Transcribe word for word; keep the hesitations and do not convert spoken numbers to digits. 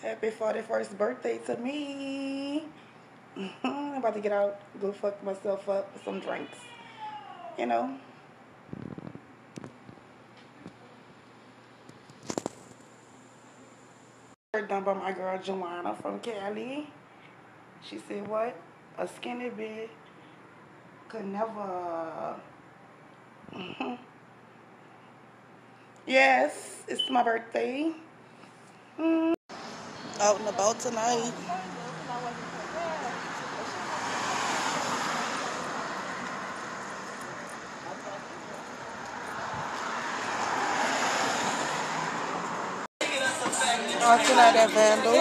Happy forty-first birthday to me. I'm about to get out, go fuck myself up with some drinks. You know? Done by my girl Joanna from Cali. She said, what? A skinny bitch could never. Mm-hmm. Yes, it's my birthday. Mm. Out and about tonight. Oh, tonight at VANDAL.